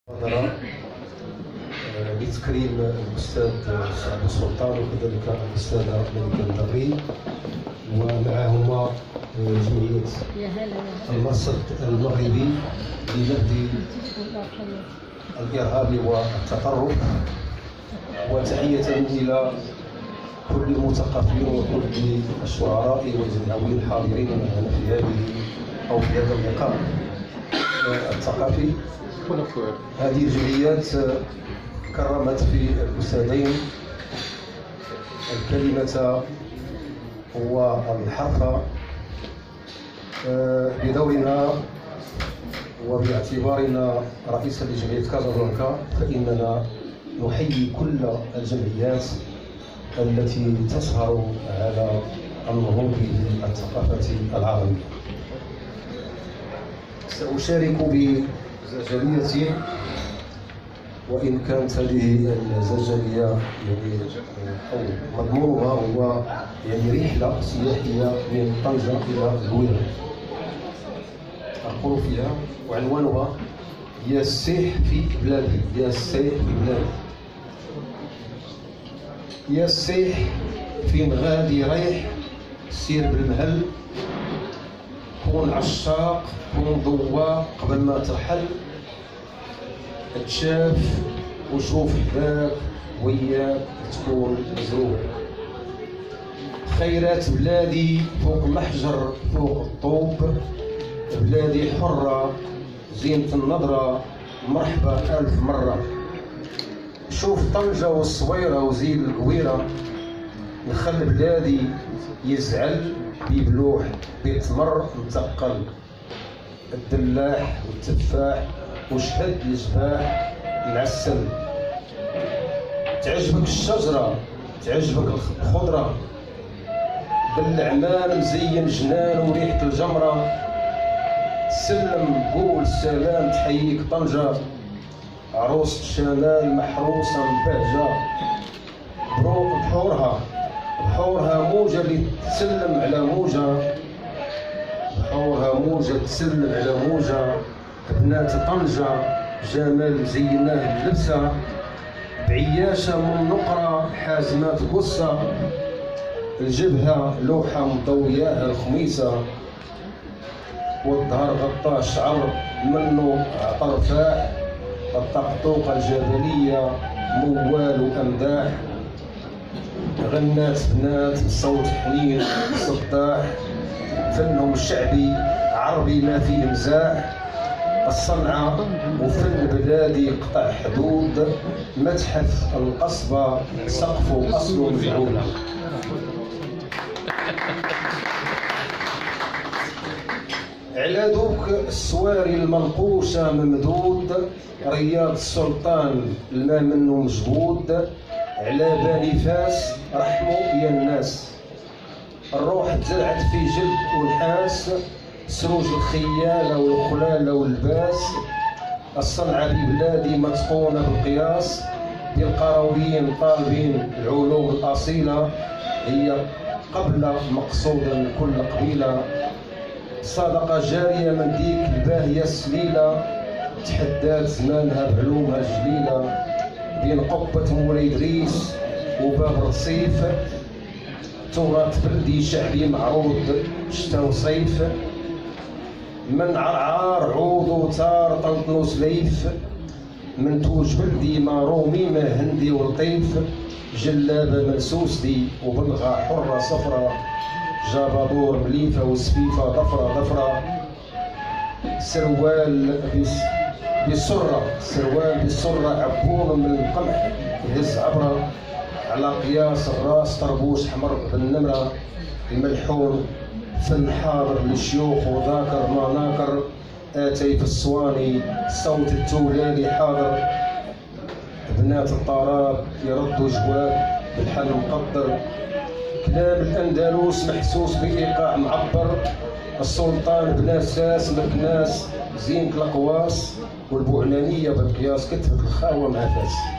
محاضرة لتكريم الأستاذ سعد السلطان وكذلك الأستاذة ملكة الدغري ومعهما جمعية المرصد المغربي لنبذ الإرهاب والتطرف، وتحية إلى كل المثقفين وكل الشعراء والجمعويين الحاضرين معنا في هذا اللقاء الثقافي. هذه الجمعيات كرمت في الأستاذين الكلمة والحرف بدورنا، وباعتبارنا رئيسا لجمعية كازابلانكا فإننا نحيي كل الجمعيات التي تسهر على النهوض بالثقافة العربية. سأشارك بزجلية، وإن كانت هذه الزجلية أو مضمونها هو رحلة سياحية من طنجة إلى الهويرة. أقول فيها وعنوانها يا السيح في بلادي، يا السيح في بلادي. يا السيح فين غادي رايح، سير بالمهل، كون عشاق كون ضواق قبل ما ترحل، تشاف وشوف حباب وياك تكون مزروع. خيرات بلادي فوق المحجر فوق الطوب، بلادي حرة زينة النظرة مرحبا ألف مرة. شوف طنجة والصويرة وزيد القويرة، نخل بلادي يزعل بيبلوح بيتمر مثقل، الدلاح والتفاح وشهد الجباح العسل. تعجبك الشجرة تعجبك الخضرة، بالعمال مزين جنان وريحة الجمرة. سلم قول سلام تحييك طنجة، عروسة الشمال محروسة مبهجة. بحورها موجة اللي تسلم على موجة، بحورها موجة تسلم على موجة. بنات طنجة جمال زيناه اللبسة، بعياشة من نقرة حازمات قصة. الجبهة لوحة مضوياها الخميسة، والظهر غطاه شعر منه عطر فاح. الطقطوقة الجبلية موال وأمداح، غنات بنات بصوت حنين صداح. فنهم شعبي عربي ما فيه مزاح، الصنعة وفن بلادي قطع حدود. متحف القصبة سقفه أصله مجعول. على دوك السواري المنقوشة ممدود، رياض السلطان الماء منه مجهود. على بني فاس رحموا يا الناس، الروح تزرعت في جلد ونحاس. سروج الخيالة والخلالة واللباس، الصنعة ببلادي متقونة بالقياس. بالقرويين طالبين العلوم الأصيلة، هي قبل مقصودا من كل قبيلة. صدقة جارية من ديك الباهية السليلة، تحدات زمانها بعلومها الجليلة. بين قبة مولاي إدريس وباب رصيف، تراث بلدي شعبي معروض شتا وصيف. من عرعار عود وتار طنطنوس ليف، منتوج بلدي ما رومي ما هندي ولطيف. جلابة منسوس دي وبلغة حرة صفرة، جابادور مليفة وسفيفة ضفرة. سروال بالسرة عبون من القمح يهز عبرة. على قياس الراس طربوش حمر بالنمرة. الملحون فن حاضر للشيوخ وذاكر ما ناكر. آتي في الصواني صوت التولاني حاضر. بنات الطراب يردوا جواب بالحل مقدر. كلام الأندلس محسوس بإيقاع معبر. السلطان بناساس مكناس زينة الأقواس، والبوعنانية بالقياس كتبت الخاوة مع فاس.